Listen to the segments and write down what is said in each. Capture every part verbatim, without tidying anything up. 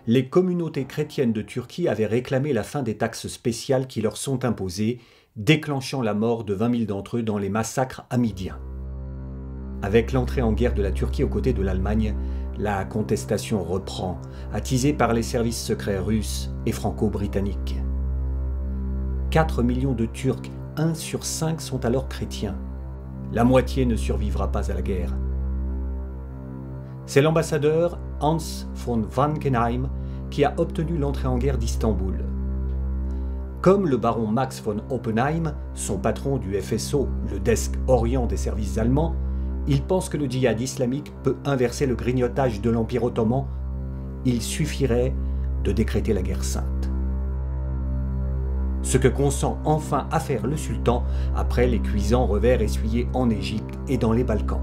les communautés chrétiennes de Turquie avaient réclamé la fin des taxes spéciales qui leur sont imposées, déclenchant la mort de vingt mille d'entre eux dans les massacres hamidiens. Avec l'entrée en guerre de la Turquie aux côtés de l'Allemagne, la contestation reprend, attisée par les services secrets russes et franco-britanniques. quatre millions de Turcs, un sur cinq sont alors chrétiens. La moitié ne survivra pas à la guerre. C'est l'ambassadeur Hans von Wangenheim qui a obtenu l'entrée en guerre d'Istanbul. Comme le baron Max von Oppenheim, son patron du F S O, le desk orient des services allemands, il pense que le djihad islamique peut inverser le grignotage de l'Empire ottoman. Il suffirait de décréter la guerre sainte. Ce que consent enfin à faire le sultan après les cuisants revers essuyés en Égypte et dans les Balkans.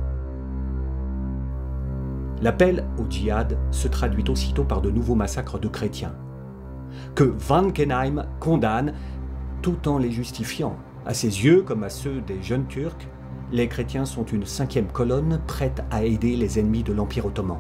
L'appel au djihad se traduit aussitôt par de nouveaux massacres de chrétiens, que Wangenheim condamne tout en les justifiant. À ses yeux, comme à ceux des jeunes Turcs, les chrétiens sont une cinquième colonne prête à aider les ennemis de l'Empire ottoman.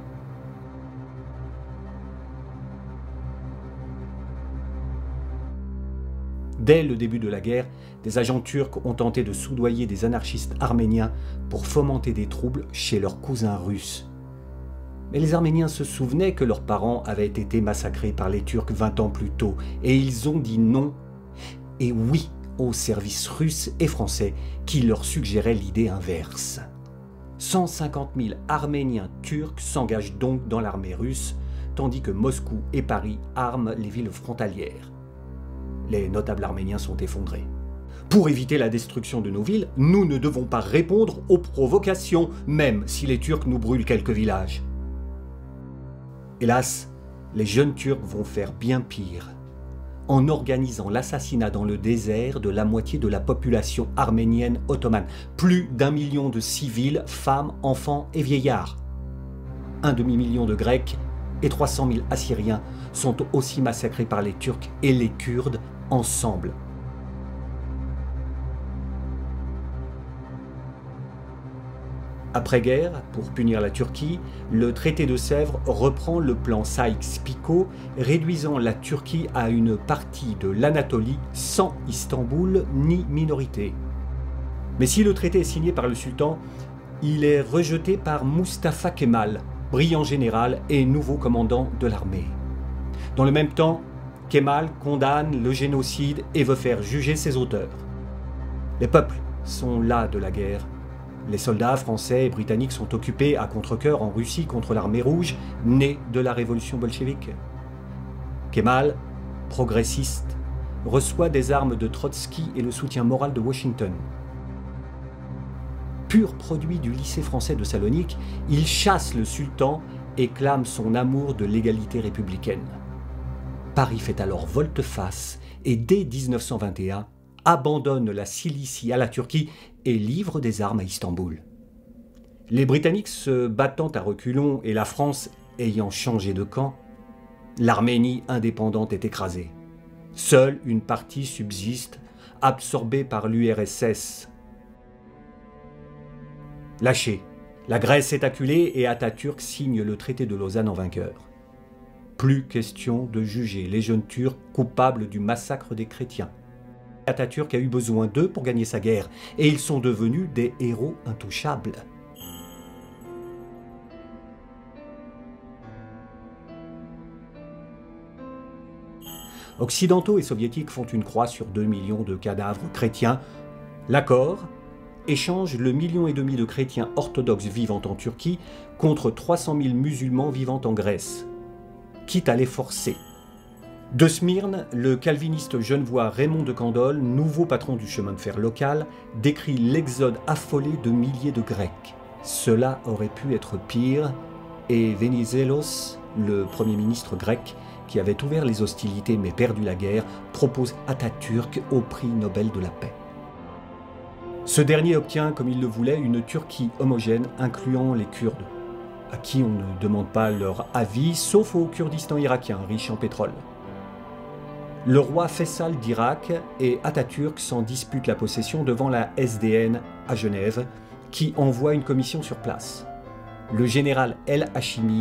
Dès le début de la guerre, des agents turcs ont tenté de soudoyer des anarchistes arméniens pour fomenter des troubles chez leurs cousins russes. Mais les Arméniens se souvenaient que leurs parents avaient été massacrés par les Turcs vingt ans plus tôt, et ils ont dit non et oui aux services russes et français qui leur suggéraient l'idée inverse. cent cinquante mille Arméniens turcs s'engagent donc dans l'armée russe, tandis que Moscou et Paris arment les villes frontalières. Les notables arméniens sont effondrés. Pour éviter la destruction de nos villes, nous ne devons pas répondre aux provocations, même si les Turcs nous brûlent quelques villages. Hélas, les jeunes Turcs vont faire bien pire, en organisant l'assassinat dans le désert de la moitié de la population arménienne ottomane. Plus d'un million de civils, femmes, enfants et vieillards. Un demi-million de Grecs et trois cent mille Assyriens sont aussi massacrés par les Turcs et les Kurdes ensemble. Après-guerre, pour punir la Turquie, le traité de Sèvres reprend le plan Sykes-Picot, réduisant la Turquie à une partie de l'Anatolie sans Istanbul ni minorité. Mais si le traité est signé par le sultan, il est rejeté par Mustafa Kemal, brillant général et nouveau commandant de l'armée. Dans le même temps, Kemal condamne le génocide et veut faire juger ses auteurs. Les peuples sont las de la guerre. Les soldats français et britanniques sont occupés à contre-cœur en Russie contre l'armée rouge, née de la révolution bolchevique. Kemal, progressiste, reçoit des armes de Trotsky et le soutien moral de Washington. Pur produit du lycée français de Salonique, il chasse le sultan et clame son amour de l'égalité républicaine. Paris fait alors volte-face et dès mille neuf cent vingt et un, abandonne la Cilicie à la Turquie et livre des armes à Istanbul. Les Britanniques se battant à reculons et la France ayant changé de camp, l'Arménie indépendante est écrasée. Seule une partie subsiste, absorbée par l'U R S S. Lâchée, la Grèce est acculée et Atatürk signe le traité de Lausanne en vainqueur. Plus question de juger les jeunes Turcs coupables du massacre des chrétiens. Atatürk a eu besoin d'eux pour gagner sa guerre, et ils sont devenus des héros intouchables. Occidentaux et soviétiques font une croix sur deux millions de cadavres chrétiens. L'accord échange le million et demi de chrétiens orthodoxes vivant en Turquie contre trois cent mille musulmans vivant en Grèce, quitte à les forcer. De Smyrne, le calviniste genevois Raymond de Candolle, nouveau patron du chemin de fer local, décrit l'exode affolé de milliers de Grecs. Cela aurait pu être pire, et Venizelos, le premier ministre grec, qui avait ouvert les hostilités mais perdu la guerre, propose Atatürk au prix Nobel de la paix. Ce dernier obtient, comme il le voulait, une Turquie homogène incluant les Kurdes, à qui on ne demande pas leur avis, sauf au Kurdistan irakien, riche en pétrole. Le roi Faisal d'Irak et Atatürk s'en disputent la possession devant la S D N à Genève, qui envoie une commission sur place. Le général El Hachimi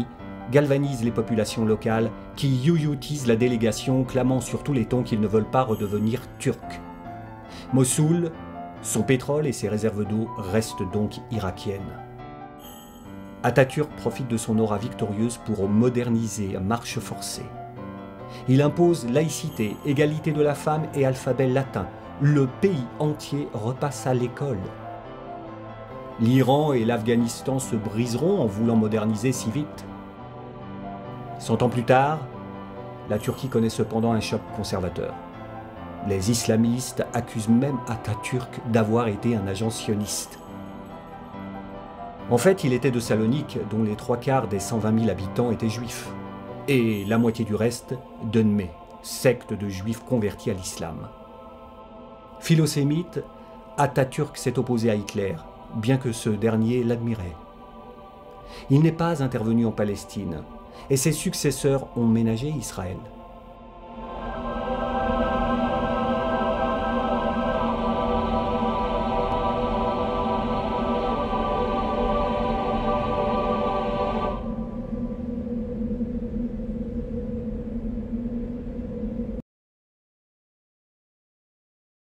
galvanise les populations locales qui youyoutisent la délégation, clamant sur tous les tons qu'ils ne veulent pas redevenir turcs. Mossoul, son pétrole et ses réserves d'eau restent donc irakiennes. Atatürk profite de son aura victorieuse pour moderniser à marche forcée. Il impose laïcité, égalité de la femme et alphabet latin. Le pays entier repasse à l'école. L'Iran et l'Afghanistan se briseront en voulant moderniser si vite. Cent ans plus tard, la Turquie connaît cependant un choc conservateur. Les islamistes accusent même Atatürk d'avoir été un agent sioniste. En fait, il était de Salonique, dont les trois quarts des cent vingt mille habitants étaient juifs, et la moitié du reste d'Önme, secte de juifs convertis à l'islam. Philosémite, Atatürk s'est opposé à Hitler, bien que ce dernier l'admirait. Il n'est pas intervenu en Palestine, et ses successeurs ont ménagé Israël.